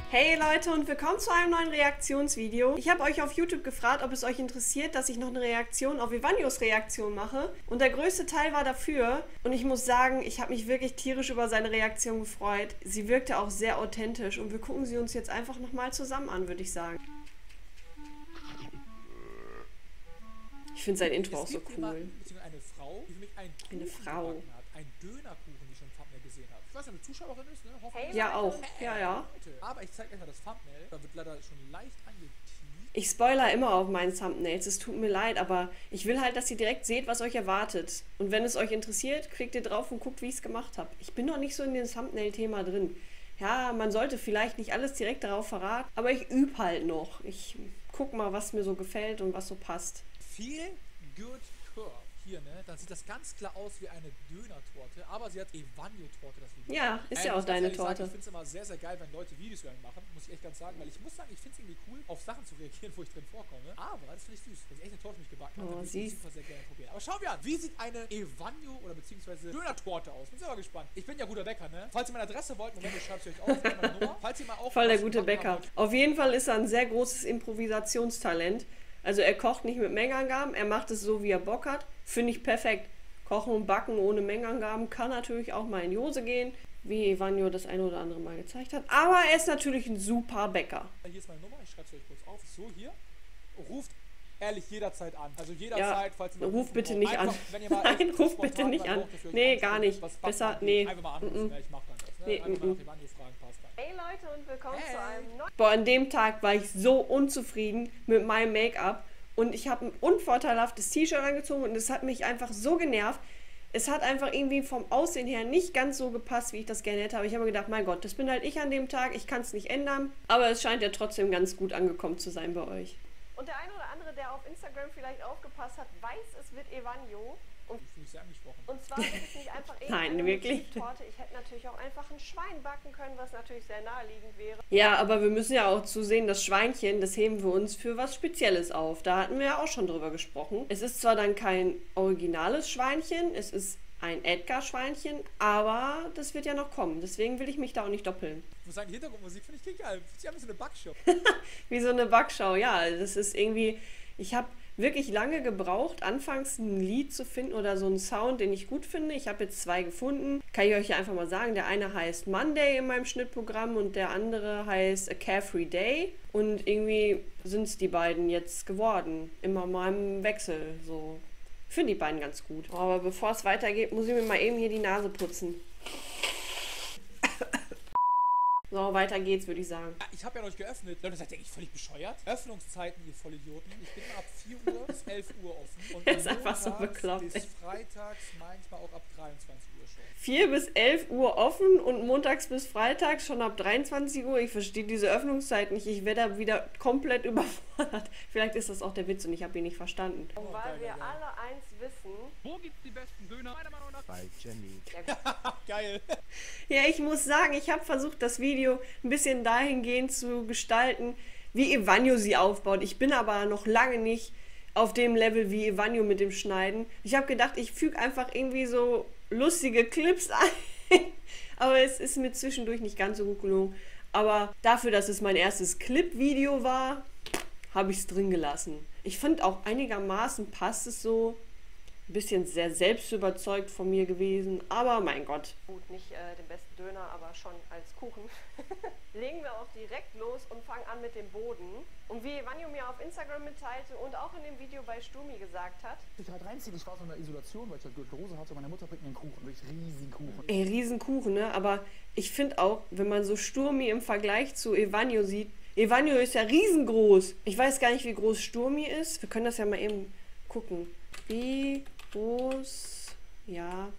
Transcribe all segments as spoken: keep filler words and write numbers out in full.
Hey Leute und willkommen zu einem neuen Reaktionsvideo. Ich habe euch auf YouTube gefragt, ob es euch interessiert, dass ich noch eine Reaktion auf Evanios Reaktion mache. Und der größte Teil war dafür. Und ich muss sagen, ich habe mich wirklich tierisch über seine Reaktion gefreut. Sie wirkte auch sehr authentisch. Und wir gucken sie uns jetzt einfach nochmal zusammen an, würde ich sagen. Ich finde sein Intro auch so cool. Eine Frau, die für mich einen Eine Frau. hat. Einen Dönerkuchen, die ich schon im Thumbnail gesehen habe. Ich weiß nicht, ob eine Zuschauerin ist, ne? Hoffentlich. Ja, auch. Ja, ja. Aber ich zeige euch mal das Thumbnail. Da wird leider schon leicht angeteased. Ich spoiler immer auf meinen Thumbnails, es tut mir leid, aber ich will halt, dass ihr direkt seht, was euch erwartet. Und wenn es euch interessiert, klickt ihr drauf und guckt, wie ich es gemacht habe. Ich bin noch nicht so in dem Thumbnail-Thema drin. Ja, man sollte vielleicht nicht alles direkt darauf verraten, aber ich übe halt noch. Ich guck mal, was mir so gefällt und was so passt. Feel Good Curve. Hier, ne? Dann sieht das ganz klar aus wie eine Döner-Torte, aber sie hat Evanio-Torte, das Video. Ja, ist ja äh, auch deine Torte. Sagen, ich finde es immer sehr, sehr geil, wenn Leute Videos über mich machen, muss ich echt ganz sagen, weil ich muss sagen, ich finde es irgendwie cool, auf Sachen zu reagieren, wo ich drin vorkomme. Aber das finde ich süß. Wenn sie echt eine Torte für mich gebacken hat, Oh, dann würde ich super sehr gerne probieren. Aber schauen wir an, wie sieht eine Evanio oder beziehungsweise Döner-Torte aus? Bin selber gespannt. Ich bin ja guter Bäcker, ne? Falls ihr meine Adresse wollt, Moment, ich schreibe es euch auf, meine Nummer. Falls ihr mal auch Voll der gute Bäcker. Auf jeden Fall ist er ein sehr großes Improvisationstalent. Also er kocht nicht mit Mengenangaben, er macht es so, wie er Bock hat. Finde ich perfekt. Kochen und Backen ohne Mengenangaben kann natürlich auch mal in die Hose gehen, wie Evanio das ein oder andere Mal gezeigt hat. Aber er ist natürlich ein super Bäcker. Hier ist meine Nummer, ich schreibe es euch kurz auf. So, hier. Ruft ehrlich jederzeit an. Also jederzeit, ja, falls ihr ruf bitte nicht einfach, an. Wenn ihr mal Nein, ruf bitte nicht an. Nee, gar nicht. Besser, nee. Einfach mal anrufen, mm -mm. Ich mach dann das. Ne? Nee, einfach mal nach Evanio fragen, passt dann. Hey Leute und willkommen hey. zu einem neuen... Boah, an dem Tag war ich so unzufrieden mit meinem Make-up. Und ich habe ein unvorteilhaftes T-Shirt angezogen und es hat mich einfach so genervt. Es hat einfach irgendwie vom Aussehen her nicht ganz so gepasst, wie ich das gerne hätte. Aber ich habe mir gedacht, mein Gott, das bin halt ich an dem Tag, ich kann es nicht ändern. Aber es scheint ja trotzdem ganz gut angekommen zu sein bei euch. Und der eine oder andere, der auf Instagram vielleicht aufgepasst hat, weiß, es wird Evanio. Und, ich fühle mich sehr angesprochen. Und zwar wird es nicht einfach irgendeine Motivtorte. Ich hätte natürlich auch einfach ein Schwein backen können, was natürlich sehr naheliegend wäre. Ja, aber wir müssen ja auch zusehen, das Schweinchen, das heben wir uns für was Spezielles auf. Da hatten wir ja auch schon drüber gesprochen. Es ist zwar dann kein originales Schweinchen, es ist ein Edgar-Schweinchen, aber das wird ja noch kommen. Deswegen will ich mich da auch nicht doppeln. Ich muss sagen, die Hintergrundmusik finde ich geil. Sie haben so eine Backshow. Wie so eine Backschau, ja. Das ist irgendwie... Ich habe wirklich lange gebraucht, anfangs ein Lied zu finden oder so einen Sound, den ich gut finde. Ich habe jetzt zwei gefunden. Kann ich euch ja einfach mal sagen. Der eine heißt Monday in meinem Schnittprogramm und der andere heißt A Carefree Day. Und irgendwie sind es die beiden jetzt geworden. Immer mal im Wechsel. So. Ich finde die beiden ganz gut. Aber bevor es weitergeht, muss ich mir mal eben hier die Nase putzen. So, weiter geht's, würde ich sagen. Ich habe ja noch nicht geöffnet. Leute, seid ihr eigentlich völlig bescheuert? Öffnungszeiten, ihr Vollidioten. Ich bin ab vier Uhr bis elf Uhr offen. Und das ist einfach so bekloppt. Bis freitags, manchmal auch ab dreiundzwanzig Uhr schon. vier bis elf Uhr offen und montags bis freitags schon ab dreiundzwanzig Uhr. Ich verstehe diese Öffnungszeit nicht. Ich werde da wieder komplett überfordert. Vielleicht ist das auch der Witz und ich habe ihn nicht verstanden. Und weil geil, wir geil. alle eins wissen... Wo gibt's die besten Döner? Meiner Meinung nach bei Jenny. Geil. Ja, ich muss sagen, ich habe versucht, das Video ein bisschen dahingehend zu gestalten, wie Evanio sie aufbaut. Ich bin aber noch lange nicht auf dem Level wie Evanio mit dem Schneiden. Ich habe gedacht, ich füge einfach irgendwie so lustige Clips ein. Aber es ist mir zwischendurch nicht ganz so gut gelungen. Aber dafür, dass es mein erstes Clip-Video war, habe ich es drin gelassen. Ich finde auch einigermaßen passt es so. Ein bisschen sehr selbstüberzeugt von mir gewesen, aber mein Gott. Gut, nicht äh, den besten Döner, aber schon als Kuchen. Legen wir auch direkt los und fangen an mit dem Boden. Und wie Evanio mir auf Instagram mitteilte und auch in dem Video bei Stumi gesagt hat. Ich halt reinziehen, ich war so in der Isolation, weil ich halt Gürtelrose hatte. Meine Mutter bringt mir einen Kuchen, wirklich riesen Kuchen. Ey, riesen Kuchen, ne? Aber ich finde auch, wenn man so Stumi im Vergleich zu Evanio sieht, Evanio ist ja riesengroß. Ich weiß gar nicht, wie groß Stumi ist. Wir können das ja mal eben gucken. Wie groß, ja,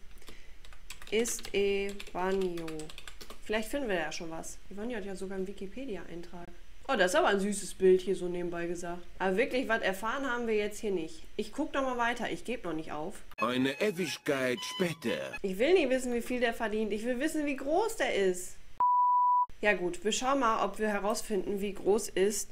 ist Evanio? Vielleicht finden wir ja schon was. Evanio hat ja sogar einen Wikipedia-Eintrag. Oh, das ist aber ein süßes Bild hier so nebenbei gesagt. Aber wirklich, was erfahren haben wir jetzt hier nicht. Ich gucke noch mal weiter. Ich gebe noch nicht auf. Eine Ewigkeit später. Ich will nicht wissen, wie viel der verdient. Ich will wissen, wie groß der ist. Ja gut, wir schauen mal, ob wir herausfinden, wie groß ist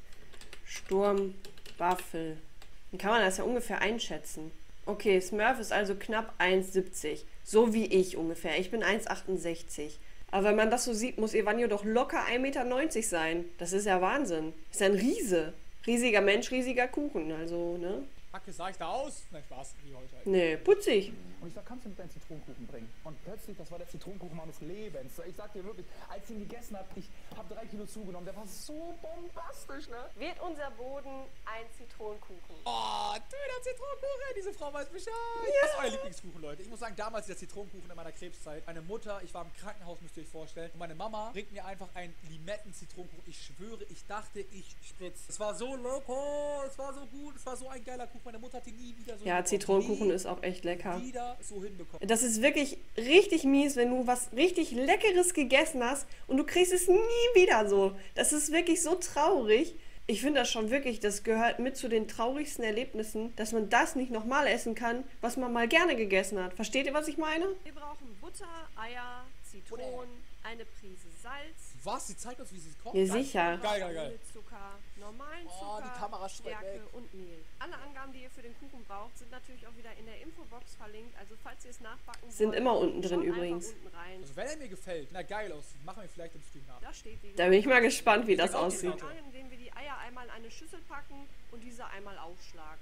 Sturmwaffel. Dann kann man das ja ungefähr einschätzen. Okay, Smurf ist also knapp eins siebzig. So wie ich ungefähr. Ich bin eins achtundsechzig. Aber wenn man das so sieht, muss Evanjo doch locker ein Meter neunzig sein. Das ist ja Wahnsinn. Ist ja ein Riese. Riesiger Mensch, riesiger Kuchen. Also, ne? Hacke, sah ich da aus? Nein, Spaß. Wie heute halt. Nee, putzig. Und ich sag, kannst du mit deinen Zitronenkuchen bringen? Und plötzlich, das war der Zitronenkuchen meines Lebens. Ich sag dir wirklich, als ich ihn gegessen habe, ich habe drei Kilo zugenommen. Der war so bombastisch, ne? Wird unser Boden ein Zitronenkuchen? Oh, Döner Zitronenkuchen, diese Frau weiß Bescheid. Das ist euer Lieblingskuchen, Leute. Ich muss sagen, damals der Zitronenkuchen in meiner Krebszeit. Meine Mutter, ich war im Krankenhaus, müsst ihr euch vorstellen. Und meine Mama bringt mir einfach einen Limetten-Zitronenkuchen. Ich schwöre, ich dachte, ich spritze. Es war so lecker, es war so gut, es war so ein geiler Kuchen. Meine Mutter hat die nie wieder so Ja, hinbekommen. Zitronenkuchen Nie ist auch echt lecker. wieder so hinbekommen. Das ist wirklich richtig mies, wenn du was richtig Leckeres gegessen hast und du kriegst es nie wieder so. Das ist wirklich so traurig. Ich finde das schon wirklich, das gehört mit zu den traurigsten Erlebnissen, dass man das nicht nochmal essen kann, was man mal gerne gegessen hat. Versteht ihr, was ich meine? Wir brauchen Butter, Eier, Zitronen, eine Prise Salz, Was? Sie zeigt uns, wie sie es kocht? Ja, Geil. sicher. Geil, geil, geil. Zucker, normalen Oh, Zucker, die Kamera schreit Stärke weg. und Mehl. Alle Angaben, die ihr für den Kuchen braucht, sind natürlich auch wieder in der Infobox verlinkt. Also falls ihr es nachbacken Sind wollt, immer unten drin schaut einfach übrigens. unten rein. Also wenn er mir gefällt, na geil aussieht, machen wir vielleicht im Stream nach. Da steht wie Da bin ich mal gespannt, wie das auch aussieht. gespannt. indem wir die Eier einmal in eine Schüssel packen und diese einmal aufschlagen.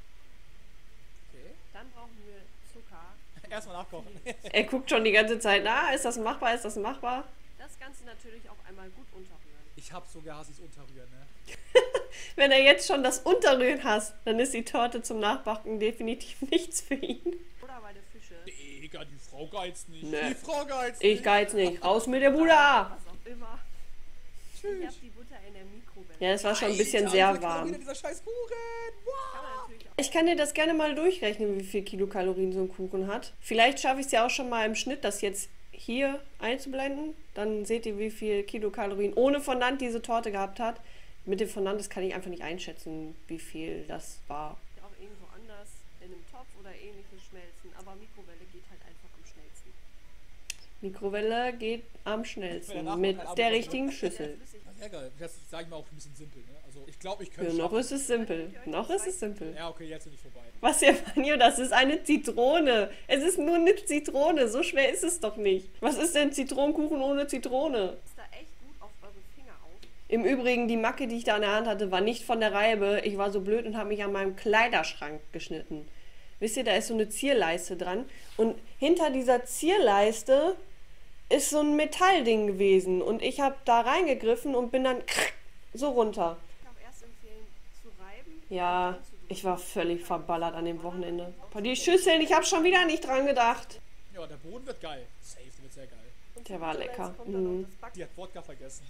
Okay. Dann brauchen wir Zucker. Erstmal nachkochen. Er guckt schon die ganze Zeit, na, ist das machbar, ist das machbar? Das Ganze natürlich auch einmal gut unterrühren. Ich hab sogar Hassis unterrühren, ne? Wenn er jetzt schon das Unterrühren hast, dann ist die Torte zum Nachbacken definitiv nichts für ihn. Oder bei der Fische. Digga, die Frau geizt nicht. Nee. Die Frau geizt Ich nicht. geiz nicht, raus mit der Buddha! Was auch immer. Ich Tschüss. habe die Butter in der Mikrowelle. Ja, es war schon ein bisschen Alter, sehr wie viele Kalorien warm. hat dieser scheiß Kuchen. Wow. Kann man natürlich auch Ich kann dir das gerne mal durchrechnen, wie viel Kilokalorien so ein Kuchen hat. Vielleicht schaffe ich es ja auch schon mal im Schnitt, das jetzt hier einzublenden. Dann seht ihr, wie viel Kilokalorien ohne Fondant diese Torte gehabt hat. Mit dem Fondant, das kann ich einfach nicht einschätzen, wie viel das war. auch irgendwo anders in einem Topf oder ähnliches schmelzen. Aber Mikrowelle geht halt einfach am schnellsten. Mikrowelle geht am Wenn schnellsten danach mit noch kein der Abo richtigen Schüssel. Flüssig. Ja, geil. Das sage ich mal auch ein bisschen simpel, ne? Also ich glaube, ich Ja, könnte noch ist es simpel. Noch ist es simpel. Ja, okay, jetzt bin ich vorbei. Was, Evanjo, das ist eine Zitrone. Es ist nur eine Zitrone. So schwer ist es doch nicht. Was ist denn Zitronenkuchen ohne Zitrone? Ist da echt gut auf eure Finger auf. Im Übrigen, die Macke, die ich da in der Hand hatte, war nicht von der Reibe. Ich war so blöd und habe mich an meinem Kleiderschrank geschnitten. Wisst ihr, da ist so eine Zierleiste dran. Und hinter dieser Zierleiste ist so ein Metallding gewesen. Und ich habe da reingegriffen und bin dann so runter. Ich kann auch erst empfehlen, zu reiben. Ja, und dann zu ich war völlig verballert an dem Wochenende. Boah, die Schüsseln, ich habe schon wieder nicht dran gedacht. Ja, der Boden wird geil. Safe, der wird sehr geil. Und Der zu war guter lecker. Letzt kommt dann noch Mhm. das Back- Die hat Wodka vergessen.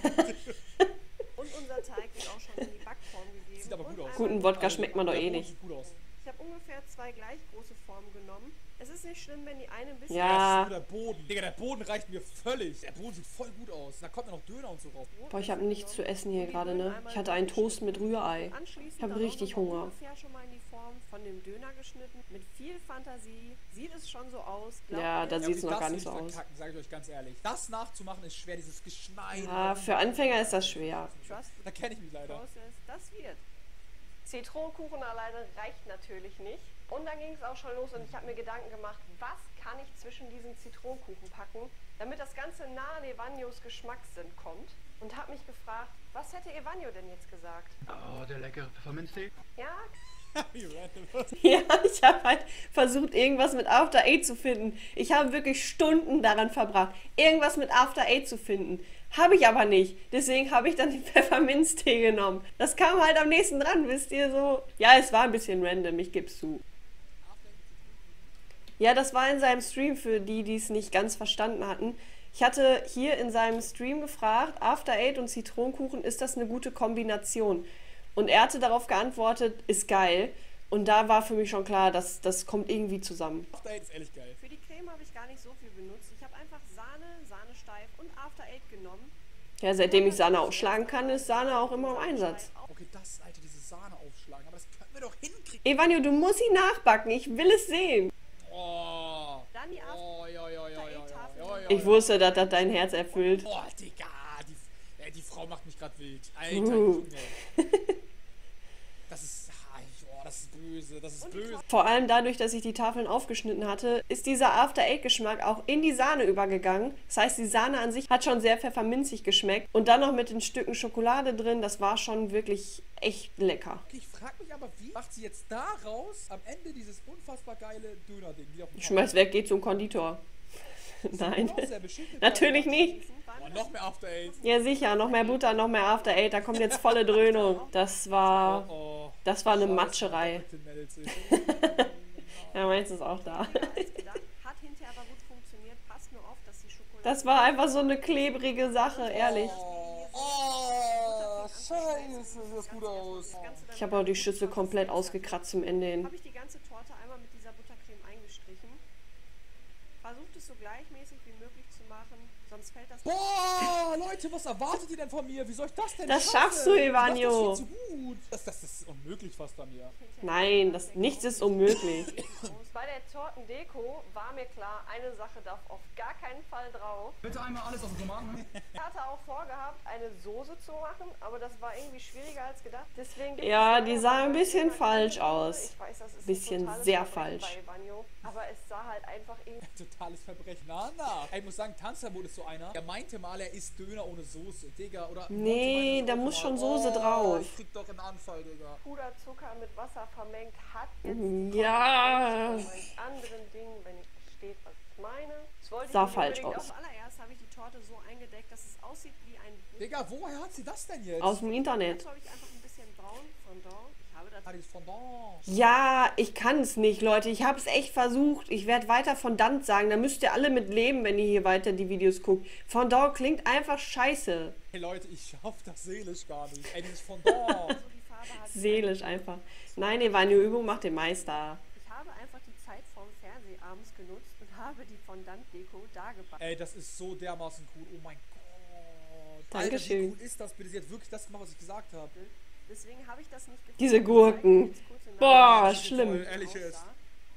Und unser Teig wird auch schon in die Backform gegeben. Sieht aber gut Und aus. Guten Wodka schmeckt man doch Der eh Boden nicht. Sieht gut aus. Ich habe ungefähr zwei gleich große Formen genommen. Es ist nicht schlimm, wenn die eine ein bisschen... Ja. Das ist nur der Boden. Digga, der Boden reicht mir völlig. Der Boden sieht voll gut aus. Da kommt ja noch Döner und so raus. Boah, ich habe nichts zu essen hier gerade, ne? Ich hatte einen Toast mit Rührei. Anschließend Ich habe dann auch richtig noch mal Hunger. ungefähr schon mal in die Form von dem Döner geschnitten. Mit viel Fantasie sieht es schon so aus. Glaubt Ja, mir, da Ja, sieht es okay, noch gar das nicht so will ich aus. verkacken, sage ich euch ganz ehrlich. Das nachzumachen ist schwer, dieses Geschneide. Ja, für Anfänger ist das schwer. Trust Da kenne ich mich the leider. process. Das wird. Zitronenkuchen alleine reicht natürlich nicht. Und dann ging es auch schon los und ich habe mir Gedanken gemacht, was kann ich zwischen diesen Zitronenkuchen packen, damit das Ganze nah an Evanjos Geschmackssinn kommt. Und habe mich gefragt, was hätte Evanjo denn jetzt gesagt? Oh, der leckere Pfefferminztee. Ja, Wie random. ja, ich habe halt versucht, irgendwas mit After Eight zu finden. Ich habe wirklich Stunden daran verbracht, irgendwas mit After Eight zu finden. Habe ich aber nicht. Deswegen habe ich dann den Pfefferminztee genommen. Das kam halt am nächsten dran, wisst ihr so. Ja, es war ein bisschen random, ich gebe es zu. Ja, das war in seinem Stream für die, die es nicht ganz verstanden hatten. Ich hatte hier in seinem Stream gefragt, After Eight und Zitronenkuchen, ist das eine gute Kombination? Und er hatte darauf geantwortet, ist geil. Und da war für mich schon klar, dass das kommt irgendwie zusammen. After Eight ist ehrlich geil. Für die Creme habe ich gar nicht so viel benutzt. Ich habe einfach Sahne, Sahne steif und After Eight genommen. Ja, seitdem ich Sahne aufschlagen kann, ist Sahne auch immer im Einsatz. Okay, das, Alter, diese Sahne aufschlagen. Aber das können wir doch hinkriegen. Evanjo, du musst ihn nachbacken, ich will es sehen. Oh. Dann die After Oh, ja, ja, ja, ja, ja, ja, ja. Ich wusste, dass das dein Herz erfüllt. Oh, Digga, die, äh, die Frau macht mich gerade wild. Alter, Uh. Junge. Das ist, ah, ich- oh, das ist böse, das ist böse. Vor allem dadurch, dass ich die Tafeln aufgeschnitten hatte, ist dieser After-Eight-Geschmack auch in die Sahne übergegangen. Das heißt, die Sahne an sich hat schon sehr pfefferminzig geschmeckt. Und dann noch mit den Stücken Schokolade drin, das war schon wirklich echt lecker. Okay, ich frag mich aber, wie macht sie jetzt daraus am Ende dieses unfassbar geile Döner-Ding? die auf dem Ich schmeiß weg, geh zum Konditor. Nein, Auch sehr beschichtet. natürlich nicht. Oh, noch mehr After Eight. Ja sicher, noch mehr Butter, noch mehr After Eight, da kommt jetzt volle Dröhnung. Das war, Oh, das war eine scheiße, Matscherei. Captain Melzi. Ja, meins ist auch da. Als gedacht, hat hinterher aber gut funktioniert. Passt nur auf, dass die Schokolade... Das war einfach so eine klebrige Sache, ehrlich. Oh, oh, scheiße, sieht das gut aus. Ich habe auch die Schüssel komplett ausgekratzt zum Ende hin. Habe ich die ganze Torte einmal mit dieser Buttercreme eingestrichen. Versucht es so gleichmäßig wie möglich zu machen, sonst fällt das... Boah, Leute, was erwartet ihr denn von mir? Wie soll ich das denn Das schaffen? schaffst du, Evanio. Du machst das viel zu gut. Das, das ist unmöglich fast bei mir. Nein, das, nichts ist unmöglich. Bei der Tortendeko war mir klar, eine Sache darf auf gar keinen Fall drauf. Bitte einmal alles auf den Tomaten. Ich hatte auch vorgehabt, eine Soße zu machen, aber das war irgendwie schwieriger als gedacht. Deswegen gibt Ja, es die leider sah bei ein manchen bisschen immer falsch keine Soße. aus. Ich weiß, das ist ein Bisschen totales sehr Verbrechen falsch. bei Evanio, aber es sah halt einfach irgendwie... Totales Verbrechen. Na, na. Ich muss sagen, Tanzverbot ist so einer. Er meinte mal, er isst Döner ohne Soße. Digga, oder... Nee, da muss schon Soße drauf. Ich krieg doch einen Anfall, Digga. Puderzucker mit Wasser vermengt hat. Jetzt Ja. kommt bei anderen Dingen, wenn ihr versteht, was ich meine. Das wollte Sah ich nicht falsch unbedingt. aus. Zuallererst habe ich die Torte so eingedeckt, dass es aussieht wie ein Buch. Digga, woher hat sie das denn jetzt? Aus dem Internet. Dazu habe ich einfach ein bisschen braun Fondant. Ich habe dazu Ah, die ist Fondant. Ja, ich kann es nicht, Leute. Ich habe es echt versucht. Ich werde weiter Fondant sagen. Da müsst ihr alle mit leben, wenn ihr hier weiter die Videos guckt. Fondant klingt einfach scheiße. Hey Leute, ich schaff das seelisch gar nicht. Ey, dieses Fondant. so die Farbe hat. Seelisch einfach. Nein, Evanio, Übung macht den Meister. Ich habe einfach die Zeit vorm Fernseh abends genutzt und habe die Fondant-Deko da gepackt. Ey, das ist so dermaßen cool. Oh mein Gott. Dankeschön. Alter, wie cool ist das bitte? Sie hat wirklich das gemacht, was ich gesagt habe. Deswegen habe ich das nicht gefunden. Diese Gurken. Jetzt kurz in Boah, Namen- schlimm. Voll ehrlich ist. aussah.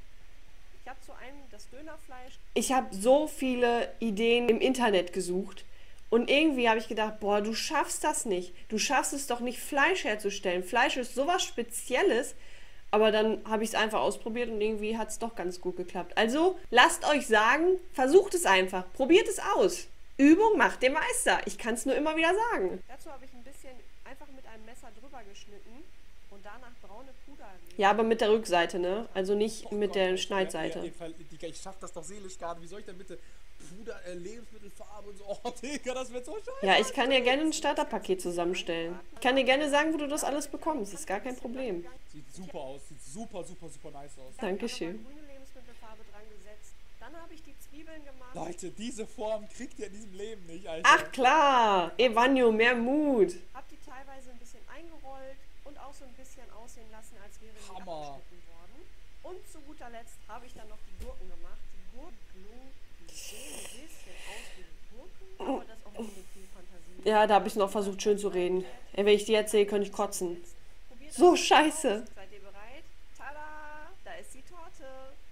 Ich habe zu einem das Dönerfleisch. Ich habe so viele Ideen im Internet gesucht. Und irgendwie habe ich gedacht, boah, du schaffst das nicht. Du schaffst es doch nicht, Fleisch herzustellen. Fleisch ist sowas Spezielles. Aber dann habe ich es einfach ausprobiert und irgendwie hat es doch ganz gut geklappt. Also, lasst euch sagen, versucht es einfach. Probiert es aus. Übung macht den Meister. Ich kann es nur immer wieder sagen. Dazu habe ich ein bisschen einfach mit einem Messer drüber geschnitten und danach braune Puder. Ja, aber mit der Rückseite, ne? Also nicht Oh mit Gott, der ja, Schneidseite. Ja, ja, Digga, ich schaff das doch seelisch gar nicht. Wie soll ich denn bitte Puder, äh, Lebensmittelfarbe und so? Oh, Digga, das wird so scheiße. Ja, ich kann dir gerne ein Starterpaket zusammenstellen. Ich kann dir gerne sagen, wo du das alles bekommst. Ist gar kein Problem. Sieht super aus. Sieht super, super, super nice aus. Dankeschön. Grüne Lebensmittelfarbe dran gesetzt. Dann habe ich die Zwiebeln gemacht. Leute, diese Form kriegt ihr in diesem Leben nicht, Alter. Ach klar, Evanio, mehr Mut. Habe die teilweise ein bisschen eingerollt und auch so ein bisschen aussehen lassen, als wäre sie Hammer. abgeschnitten worden. Und zu guter Letzt habe ich dann noch die Gurken gemacht. Die Gurken, die sehen ein bisschen aus wie Gurken, aber das auch nur mit viel Fantasie. Ja, da habe ich noch versucht, schön zu reden. Ey, wenn ich die erzähle, könnte ich kotzen. Probiert So das scheiße. aus. Seid ihr bereit? Tada! Da ist die Torte.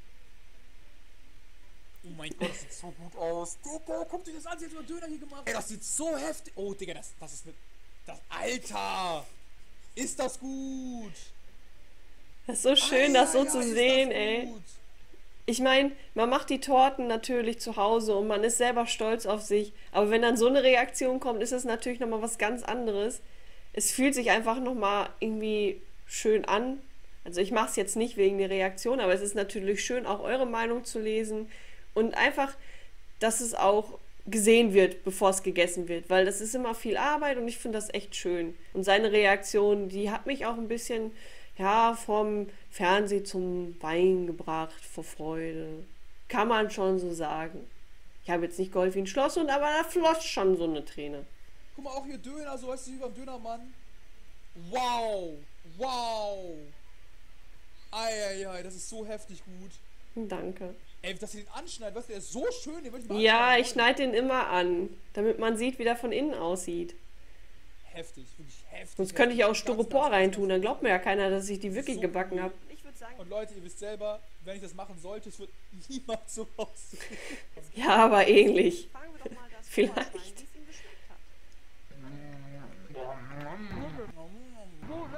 Oh mein Gott, das sieht so gut aus. Digga, guck dir das an, sie hat so einen Döner hier gemacht. Ey, das sieht so heftig. Oh, Digga, das, das ist mit... Das, Alter! Ist das gut? Das ist so schön, das so Alter, zu ist sehen, das ey. gut. Ich meine, man macht die Torten natürlich zu Hause und man ist selber stolz auf sich. Aber wenn dann so eine Reaktion kommt, ist das natürlich nochmal was ganz anderes. Es fühlt sich einfach nochmal irgendwie schön an. Also ich mache es jetzt nicht wegen der Reaktion, aber es ist natürlich schön, auch eure Meinung zu lesen. Und einfach, dass es auch gesehen wird, bevor es gegessen wird. Weil das ist immer viel Arbeit und ich finde das echt schön. Und seine Reaktion, die hat mich auch ein bisschen... ja, vom Fernsehen zum Wein gebracht, vor Freude. Kann man schon so sagen. Ich habe jetzt nicht geheult wie ein Schlosshund, aber da floss schon so eine Träne. Guck mal, auch hier Döner, so heißt es wie beim Dönermann. Wow! Wow! Eieiei, das ist so heftig gut. Danke. Ey, dass sie den anschneidet, weißt du, der ist so schön, den würde ich mal Ja, anschneiden ich wollen. schneide den immer an, damit man sieht, wie der von innen aussieht. Heftig, wirklich heftig. Sonst könnte ich auch heftig. Ganz, Styropor ganz, reintun, ganz dann glaubt mir ja keiner, dass ich die wirklich So gebacken cool. habe. Ich würde sagen, Und Leute, ihr wisst selber, wenn ich das machen sollte, es wird niemals so aussehen. Ja, aber ähnlich. fragen wir doch mal das Vielleicht. Vorschwein, wie es ihm geschmeckt hat. Ich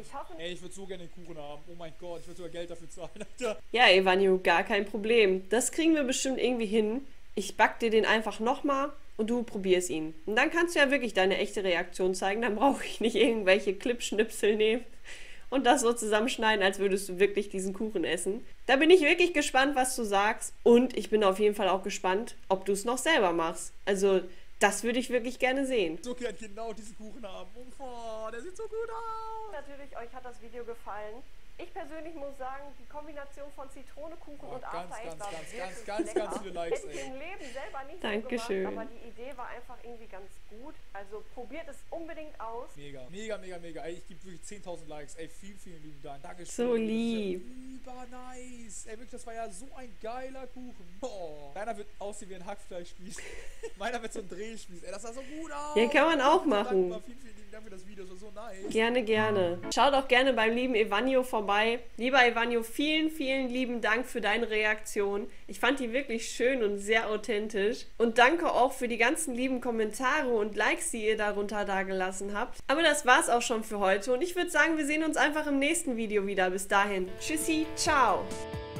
Ich hoffe, Ey, ich würde so gerne den Kuchen haben. Oh mein Gott, ich würde sogar Geld dafür zahlen, Alter. Ja, Evanio, gar kein Problem. Das kriegen wir bestimmt irgendwie hin. Ich back dir den einfach nochmal und du probierst ihn. Und dann kannst du ja wirklich deine echte Reaktion zeigen. Dann brauche ich nicht irgendwelche Clipschnipsel nehmen und das so zusammenschneiden, als würdest du wirklich diesen Kuchen essen. Da bin ich wirklich gespannt, was du sagst. Und ich bin auf jeden Fall auch gespannt, ob du es noch selber machst. Also, das würde ich wirklich gerne sehen. So gern genau diesen Kuchen haben. Oh, der sieht so gut aus. natürlich, euch hat das Video gefallen. Ich persönlich muss sagen, die Kombination von Zitronekuchen Oh, und ganz, After Eight ganz, war ganz, wirklich ganz, ganz, lecker. ganz viele Likes, Hätte ich ey. im Leben selber nicht Dankeschön. so gemacht, aber die Idee war einfach irgendwie ganz gut. Also probiert es unbedingt aus. Mega, mega, mega, mega. Ey, ich gebe wirklich zehntausend Likes. Ey, vielen, vielen lieben Dank. Dankeschön. So lieb. Über nice. Ey, wirklich, das war ja so ein geiler Kuchen. Boah. Deiner wird aussehen wie ein Hackfleischspieß. Meiner wird so ein Drehspieß. Ey, das sah so gut aus. Ja, kann man auch Ich bin so machen. dankbar. Vielen, vielen lieben Dank für das Video. Das war so nice. Gerne, gerne. Schaut auch gerne beim lieben Evanio vorbei. Lieber Evanio, vielen, vielen lieben Dank für deine Reaktion. Ich fand die wirklich schön und sehr authentisch. Und danke auch für die ganzen lieben Kommentare und Likes, die ihr darunter dagelassen habt. Aber das war's auch schon für heute. Und ich würde sagen, wir sehen uns einfach im nächsten Video wieder. Bis dahin. Tschüssi, ciao.